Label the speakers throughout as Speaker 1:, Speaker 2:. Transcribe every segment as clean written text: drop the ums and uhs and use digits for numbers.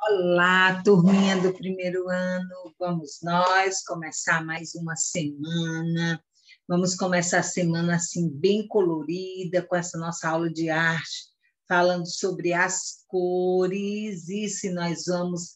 Speaker 1: Olá, turminha do primeiro ano, vamos nós começar mais uma semana. Vamos começar a semana assim bem colorida, com essa nossa aula de arte, falando sobre as cores, e se nós vamos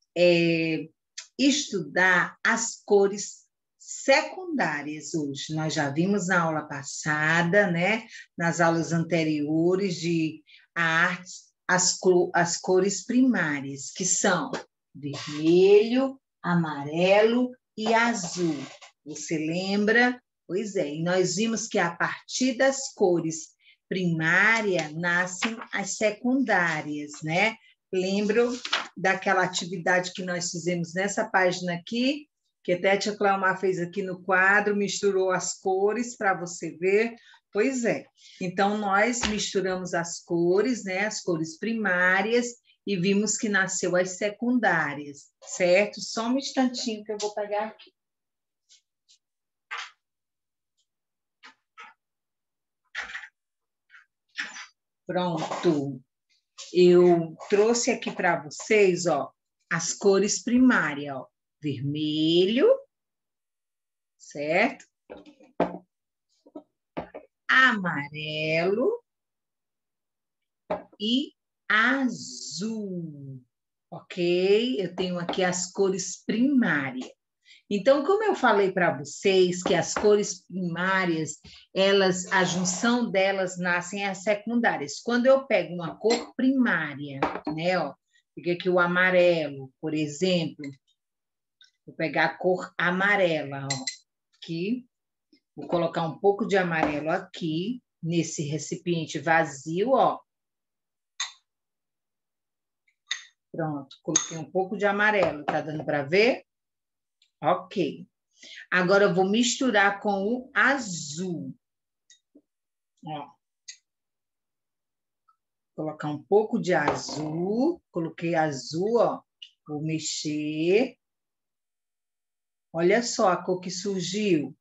Speaker 1: estudar as cores secundárias hoje. Nós já vimos na aula passada, né, nas aulas anteriores de arte, as cores primárias, que são vermelho, amarelo e azul. Você lembra? Pois é, e nós vimos que a partir das cores primárias nascem as secundárias, né? Lembram daquela atividade que nós fizemos nessa página aqui, que até a tia Cleomar fez aqui no quadro, misturou as cores para você ver. Pois é, então nós misturamos as cores, né, as cores primárias, e vimos que nasceu as secundárias, certo? Só um instantinho que eu vou pegar aqui. Pronto. Eu trouxe aqui para vocês, ó, as cores primárias, ó, vermelho, certo? Amarelo e azul, ok? Eu tenho aqui as cores primárias. Então, como eu falei para vocês que as cores primárias, a junção delas nascem as secundárias. Quando eu pego uma cor primária, né, ó, fica aqui o amarelo, por exemplo, vou pegar a cor amarela, ó, aqui. Vou colocar um pouco de amarelo aqui, nesse recipiente vazio, ó. Pronto, coloquei um pouco de amarelo, tá dando para ver? Ok. Agora eu vou misturar com o azul. Ó. Colocar um pouco de azul, coloquei azul, ó. Vou mexer. Olha só a cor que surgiu.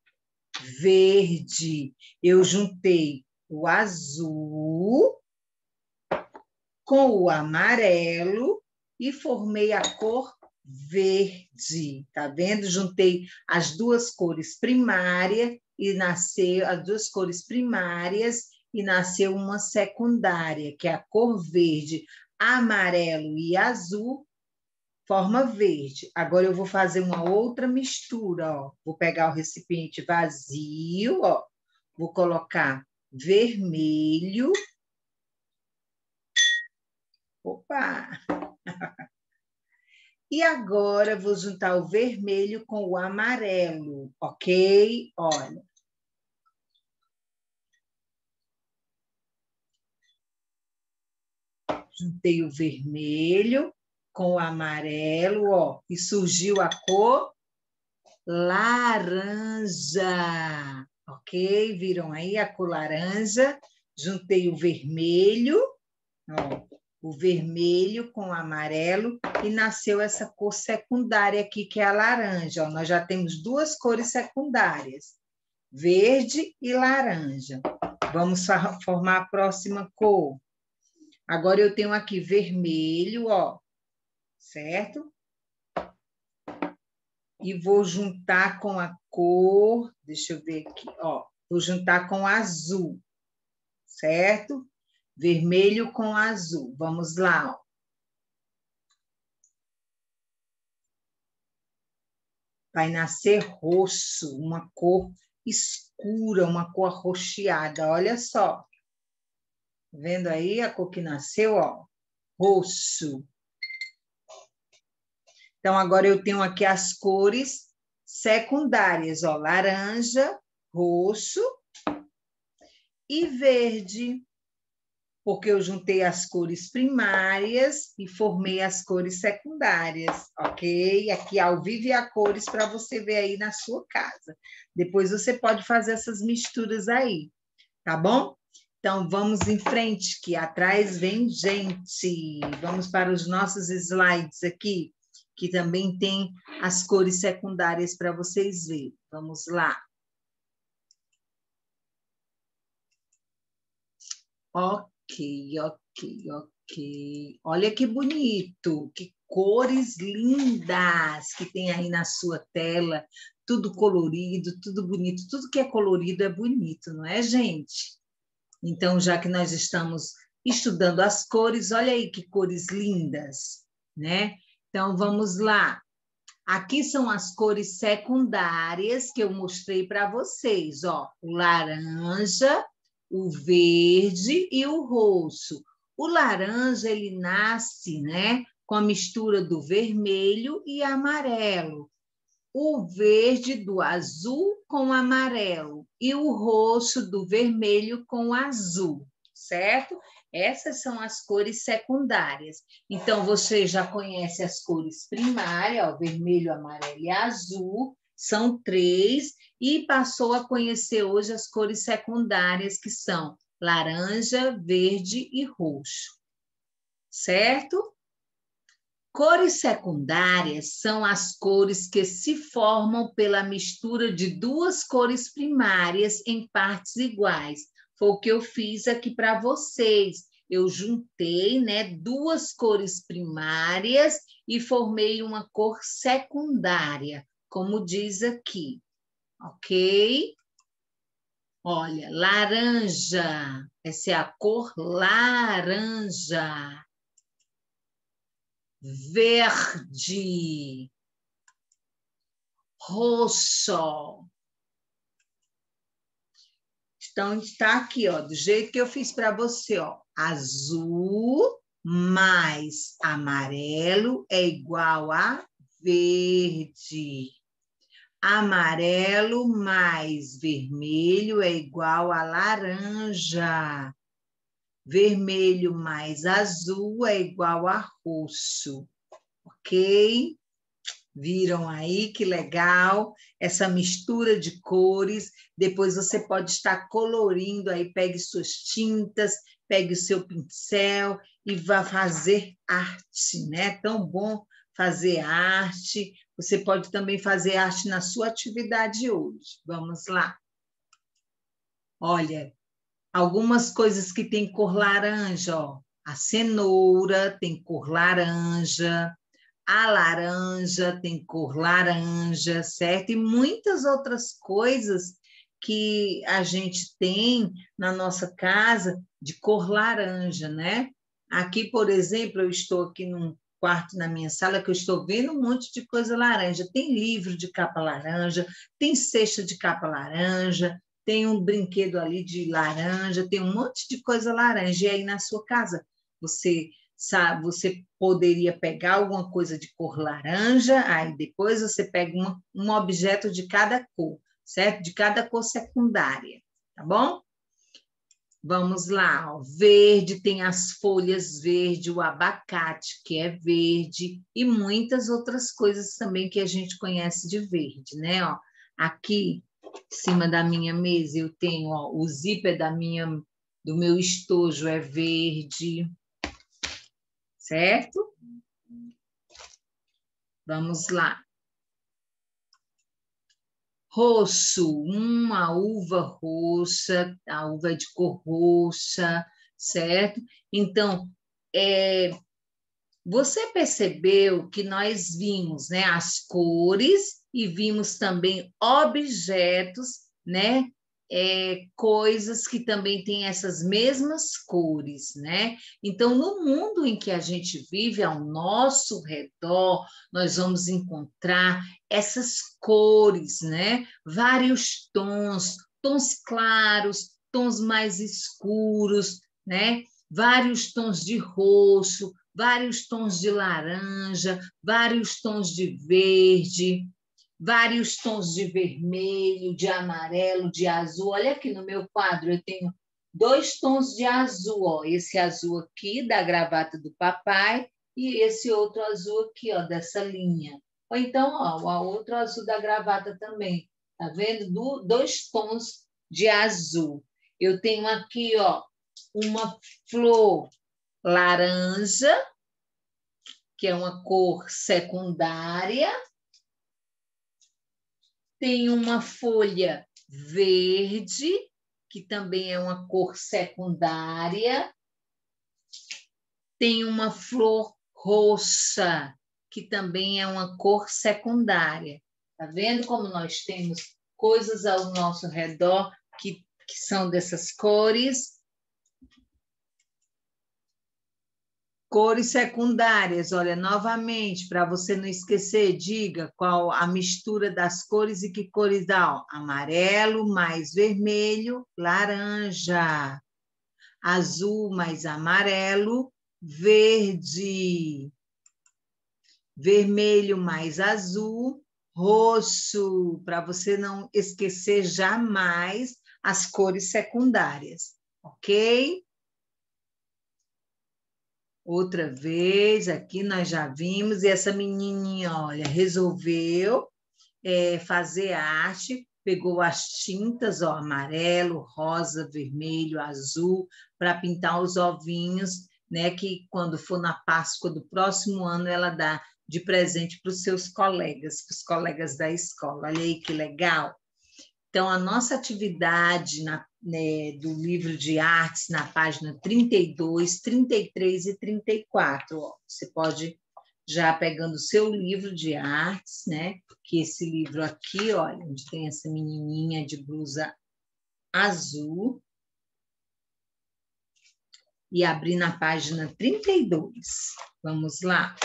Speaker 1: Verde. Eu juntei o azul com o amarelo e formei a cor verde. Tá vendo? Juntei as duas cores primárias e nasceu as duas cores primárias e nasceu uma secundária, que é a cor verde, amarelo e azul. Forma verde. Agora eu vou fazer uma outra mistura, ó. Vou pegar o recipiente vazio, ó. Vou colocar vermelho. Opa! E agora vou juntar o vermelho com o amarelo, ok? Olha. Juntei o vermelho com o amarelo, ó, e surgiu a cor laranja, ok? Viram aí a cor laranja? Juntei o vermelho, ó, o vermelho com o amarelo e nasceu essa cor secundária aqui, que é a laranja. Ó, nós já temos duas cores secundárias, verde e laranja. Vamos formar a próxima cor. Agora eu tenho aqui vermelho, ó, certo? E vou juntar com a cor, deixa eu ver aqui, ó, vou juntar com azul, certo? Vermelho com azul. Vamos lá, ó. Vai nascer roxo, uma cor escura, uma cor arroxeada. Olha só. Vendo aí a cor que nasceu, ó? Roxo. Então, agora eu tenho aqui as cores secundárias, ó, laranja, roxo e verde, porque eu juntei as cores primárias e formei as cores secundárias, ok? Aqui ao vivo e a cores para você ver aí na sua casa. Depois você pode fazer essas misturas aí, tá bom? Então, vamos em frente, que atrás vem gente. Vamos para os nossos slides aqui, que também tem as cores secundárias para vocês verem. Vamos lá. Ok. Ok. Olha que bonito, que cores lindas que tem aí na sua tela, tudo colorido, tudo bonito, tudo que é colorido é bonito, não é, gente? Então, já que nós estamos estudando as cores, olha aí que cores lindas, né? Então, vamos lá. Aqui são as cores secundárias que eu mostrei para vocês, ó, o laranja, o verde e o roxo. O laranja, ele nasce, né, com a mistura do vermelho e amarelo. O verde do azul com amarelo e o roxo do vermelho com azul, certo? Essas são as cores secundárias. Então, você já conhece as cores primárias, ó, vermelho, amarelo e azul, são 3, e passou a conhecer hoje as cores secundárias, que são laranja, verde e roxo, certo? Cores secundárias são as cores que se formam pela mistura de duas cores primárias em partes iguais. Foi o que eu fiz aqui para vocês. Eu juntei, né, duas cores primárias e formei uma cor secundária, como diz aqui, ok? Olha, laranja, essa é a cor laranja. Verde, roxo. Então, está aqui, ó, do jeito que eu fiz para você, ó. Azul mais amarelo é igual a verde. Amarelo mais vermelho é igual a laranja. Vermelho mais azul é igual a roxo. Ok? Viram aí que legal essa mistura de cores? Depois você pode estar colorindo aí, pegue suas tintas, pegue o seu pincel e vá fazer arte, né? Tão bom fazer arte. Você pode também fazer arte na sua atividade hoje. Vamos lá. Olha, algumas coisas que tem cor laranja, ó. A cenoura tem cor laranja, a laranja tem cor laranja, certo? E muitas outras coisas que a gente tem na nossa casa de cor laranja, né? Aqui, por exemplo, eu estou aqui num quarto na minha sala que eu estou vendo um monte de coisa laranja. Tem livro de capa laranja, tem cesta de capa laranja, tem um brinquedo ali de laranja, tem um monte de coisa laranja. E aí na sua casa, você sabe, você poderia pegar alguma coisa de cor laranja, aí depois você pega um objeto de cada cor, certo? De cada cor secundária, tá bom? Vamos lá, ó. Verde tem as folhas verdes, o abacate, que é verde, e muitas outras coisas também que a gente conhece de verde, né? Ó, aqui em cima da minha mesa eu tenho, ó, o zíper do meu estojo é verde, certo? Vamos lá. Roxo, uma uva roxa, a uva é de cor roxa, certo? Então, você percebeu que nós vimos, né, as cores e vimos também objetos, né, coisas que também têm essas mesmas cores, né? Então, no mundo em que a gente vive, ao nosso redor, nós vamos encontrar essas cores, né? Vários tons, tons claros, tons mais escuros, né? Vários tons de roxo, vários tons de laranja, vários tons de verde, vários tons de vermelho, de amarelo, de azul. Olha aqui no meu quadro, eu tenho 2 tons de azul, ó. Esse azul aqui da gravata do papai e esse outro azul aqui, ó, dessa linha. Ou então, ó, o outro azul da gravata também. Tá vendo? 2 tons de azul. Eu tenho aqui, ó, uma flor laranja, que é uma cor secundária. Tem uma folha verde, que também é uma cor secundária. tem uma flor roxa, que também é uma cor secundária. Tá vendo como nós temos coisas ao nosso redor que são dessas cores? Cores secundárias, olha, novamente, para você não esquecer, diga qual a mistura das cores e que cores dá. Ó, amarelo mais vermelho, laranja. Azul mais amarelo, verde. Vermelho mais azul, roxo, para você não esquecer jamais as cores secundárias, ok? Outra vez, aqui nós já vimos, e essa menininha, olha, resolveu fazer arte, pegou as tintas, ó, amarelo, rosa, vermelho, azul, para pintar os ovinhos, né, que quando for na Páscoa do próximo ano, ela dá de presente para os seus colegas, para os colegas da escola. Olha aí que legal! Então, a nossa atividade do livro de artes, na página 32, 33 e 34. Ó, você pode já pegando o seu livro de artes, né? Que esse livro aqui, olha, onde tem essa menininha de blusa azul. E abrir na página 32. Vamos lá.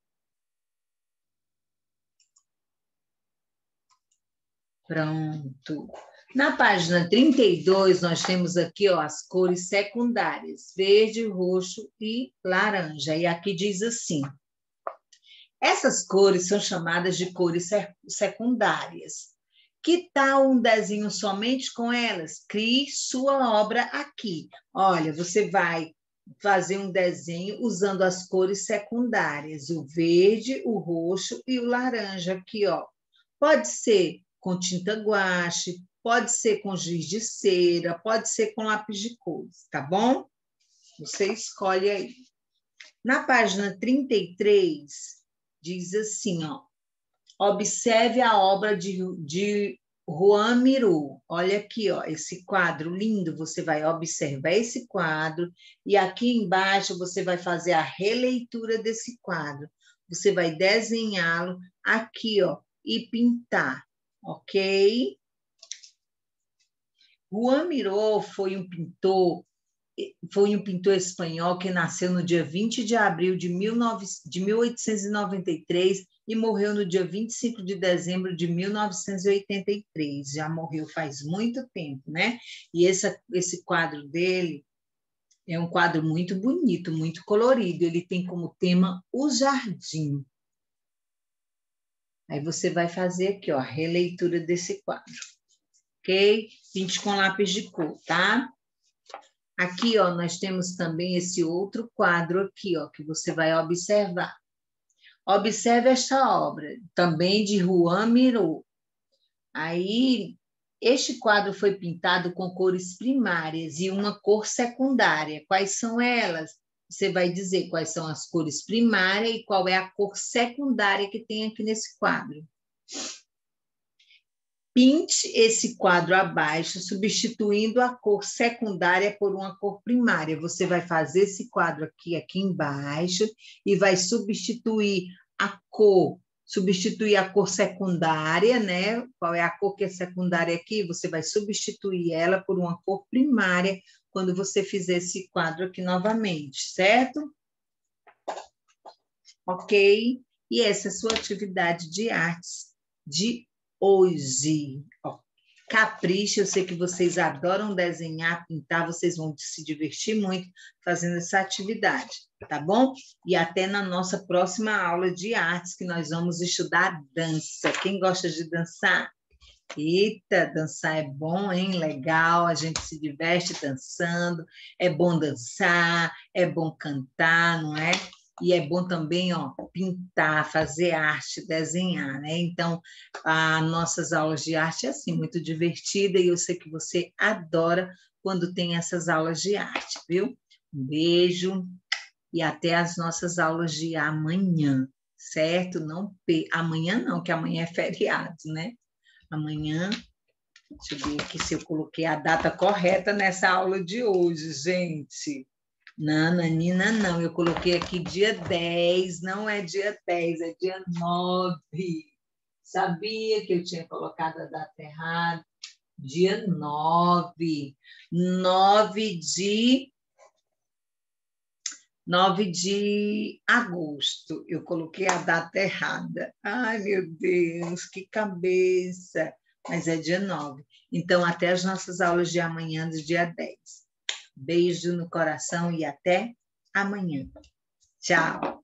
Speaker 1: Pronto. Na página 32, nós temos aqui ó, as cores secundárias, verde, roxo e laranja. E aqui diz assim, essas cores são chamadas de cores secundárias. Que tal um desenho somente com elas? Crie sua obra aqui. Olha, você vai fazer um desenho usando as cores secundárias, o verde, o roxo e o laranja aqui, ó. Pode ser com tinta guache, pode ser com giz de cera, pode ser com lápis de cores, tá bom? Você escolhe aí. Na página 33, diz assim, ó, observe a obra de Juan Miró. Olha aqui, ó, esse quadro lindo, você vai observar esse quadro e aqui embaixo você vai fazer a releitura desse quadro. Você vai desenhá-lo aqui, ó, e pintar. Ok? Juan Miró foi um pintor espanhol que nasceu no dia 20 de abril de 1893 e morreu no dia 25 de dezembro de 1983. Já morreu faz muito tempo, né? E esse quadro dele é um quadro muito bonito, muito colorido. Ele tem como tema o jardim. Aí você vai fazer aqui, ó, a releitura desse quadro, ok? Pinte com lápis de cor, tá? Aqui, ó, nós temos também esse outro quadro aqui, ó, que você vai observar. Observe esta obra, também de Juan Miró. Aí, este quadro foi pintado com cores primárias e uma cor secundária. Quais são elas? Você vai dizer quais são as cores primárias e qual é a cor secundária que tem aqui nesse quadro. Pinte esse quadro abaixo, substituindo a cor secundária por uma cor primária. Você vai fazer esse quadro aqui embaixo e vai substituir a cor secundária, né? Qual é a cor que é secundária aqui? Você vai substituir ela por uma cor primária quando você fizer esse quadro aqui novamente, certo? Ok? E essa é a sua atividade de artes de hoje. Ó, capricha, eu sei que vocês adoram desenhar, pintar, vocês vão se divertir muito fazendo essa atividade, tá bom? E até na nossa próxima aula de artes, que nós vamos estudar dança. Quem gosta de dançar? Eita, dançar é bom, hein? Legal, a gente se diverte dançando, é bom dançar, é bom cantar, não é? E é bom também, ó, pintar, fazer arte, desenhar, né? Então, as nossas aulas de arte é assim, muito divertida e eu sei que você adora quando tem essas aulas de arte, viu? Um beijo e até as nossas aulas de amanhã, certo? Amanhã não, que amanhã é feriado, né? Amanhã, deixa eu ver aqui se eu coloquei a data correta nessa aula de hoje, gente. Nananina, não. Eu coloquei aqui dia 10, não é dia 10, é dia 9. Sabia que eu tinha colocado a data errada? Dia 9. 9 de agosto. Eu coloquei a data errada. Ai, meu Deus, que cabeça! Mas é dia 9. Então, até as nossas aulas de amanhã, do dia 10. Beijo no coração e até amanhã. Tchau!